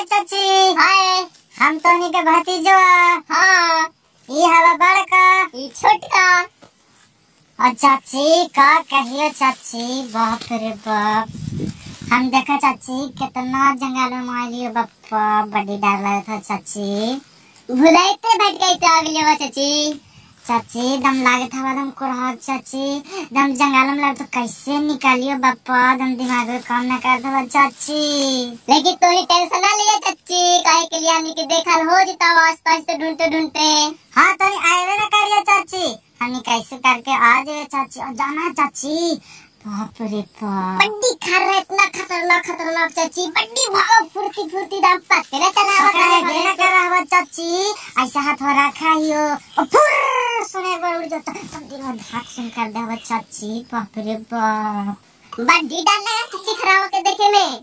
चाची। हाय। हम तो नहीं के भतीजो। हाँ। ये हवा बड़का, ये छोटका। और चाची का कहियो चाची, बाप रे बाप। हम देखा चाची कितना जंगल में मारियो बापा, बड़ी डर लगा था चाची। भुलाइते बैठ गई तो अगले वो चाची। चाची दम लागे था दम कुरहा चाची, दम जंगल में लगे तो कैसे निकालियो बापा, दम दिमाग में काम न करता था चाची। लेकिन तू ही टेंशन ना लिया चाची, काहे के लिए हमनी के देखल हो जिता आस-पास से ढूंढते ढूंढते। हाँ तो आए ना करिए चाची, हमने कैसे करके आ जाए चाची। और जाना है चाची, बाप रे बाप, बड्डी खा रहा है, इतना खतरनाक खतरनाक चाची, बड्डी भाव फुर्ती फुर्ती दम पत्ते ना करा हुआ चाची। ऐसा हाथ हो रखा हियो और फुर सुने पर उड़ जाता, तुम दिन में धाक सुन कर दे चाची, बाप रे बाप। बड्डी डर लगा चाची खड़ा होके देखे में।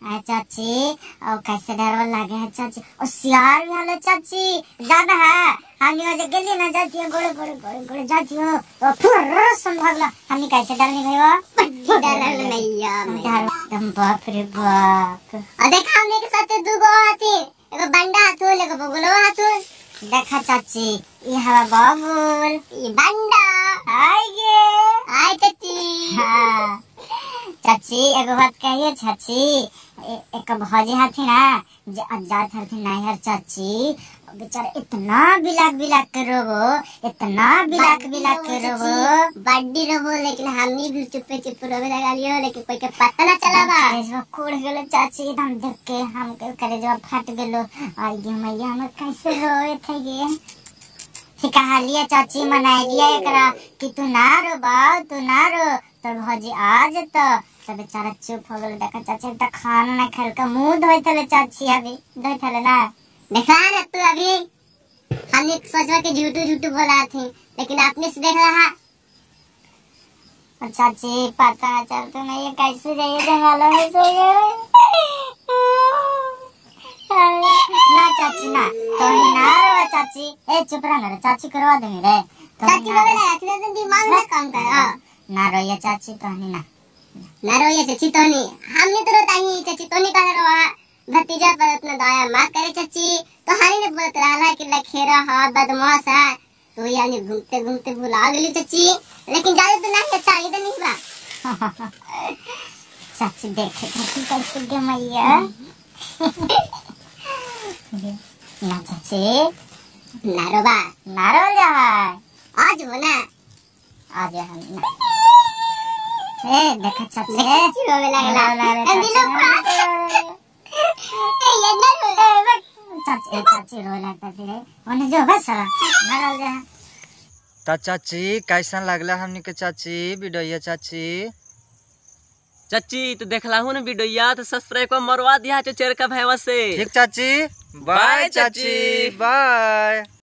चाची और कैसे डर लगे है चाची। और सियार भी हलो चाची, ज्यादा है हम यहाँ गली ना जाती है, गोड़े गोड़े गोड़े गोड़े जाती हो और फुर सुन भागला, हमने कैसे डर नहीं गई वो डर नहीं यार, तुम बाप रे बाप। और देखा हमने के साथ दो गो हाथी, एगो बंडा हाथू एगो बगुलो हाथू। देखा चाची ये हवा बाबुल, ये बंडा आइए आय चाची। हाँ चाची एगो बात कहिए चाची, एक भौजी हाथी ना जात हरथी नाहर चाची, बेचारा इतना बिलाक बिलाक के रोबो, इतना बिलाक बिलाक के रोबो, बड्डी रोबो, लेकिन हमनी भी चुप्पे चुप रोबे लगा लियो, लेकिन कोई के पता ना चला बा। कलेजवा कोड़ गेलो चाची, एकदम देख के हम के कलेजवा फट गेलो। आई गे मैया हम कैसे रोए थे गे। कहा लिया चाची, मनाई लिया एकरा कि तू ना रो बा, तू ना रो, तो भौजी आज तो बेचारा चुप हो गेलो। देखा चाची एक खाना ना खेल का मुंह धोई थले चाची, अभी धोई थले ना। देखा ना तू, अभी हमने सोचा के झूठू झूठू बोला थे, लेकिन आपने से देख रहा। और चाची पता ना चलता मैं ये कैसे जाइए जंगल में सो ना चाची ना, तो ना रो चाची, ए चुप रह रे चाची, करवा दे रे चाची बोले ना इतना दिमाग में काम कर। ना रो ये चाची, तो ना रो ये चाची, तो नहीं हमने तो रोता ही चाची, तो नहीं कह रहा भतीजा पर इतना दया मत करे चाची। तो हानी ने बोलत रहा कि लखेरा हा बदमाश है, तो यानी घूमते घूमते भुला गेली चाची, लेकिन ज्यादा तो नहीं अच्छा ही तो नहीं बा। चाची देखे कैसे गे मैया। ना चाची ना रो बा, ना रो जा, आज हो ना, आज हम ए देखा चाची रोवे लगला दिलो चाची रो लगता रे ओने जो बस ना रो जा। ता चाची कैसन लगला हमनी के चाची वीडियो चाची। चाची तो देखला हूँ ना वीडियो, तो सब्सक्राइब को मरवा दिया चेर का भैया से। ठीक चाची, बाय चाची, बाय।